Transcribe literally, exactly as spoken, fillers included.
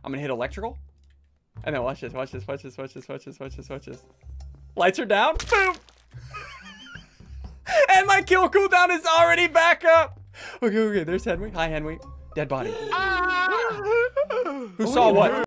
I'm gonna hit electrical. And then watch this, watch this, watch this, watch this, watch this, watch this, watch this. Lights are down. Boom. And my kill cooldown is already back up. Okay, okay, there's Henry. Hi, Henry. Dead body. Ah! Who oh, saw what?